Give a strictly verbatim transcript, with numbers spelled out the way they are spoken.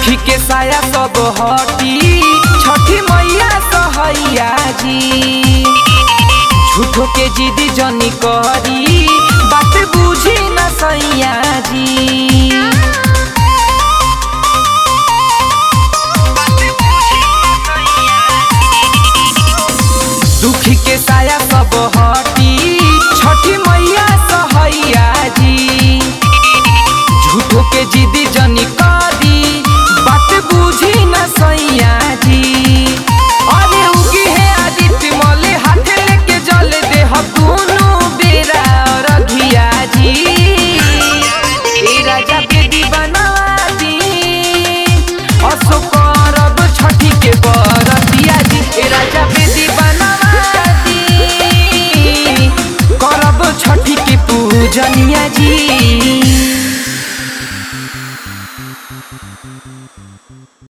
दुखी के साया सब हटी छठी मैया सहैया जी। झूठो के जिद जनी करी बात बुझी न सैया जी। दुखी के साया सब हटी छठी मैया सहैया जी। झूठो के जिद जनी करी बात बुझी न सैया जी। अरे उगी है आदित्य मले हाथ लेके जल दे दोनों बेरा रघिया जी। ए राजा बेदी बनवा दी असो करब छठी के बरतिया जी। ए राजा बेदी बनवा दी करब छठी के पूजनिया जी।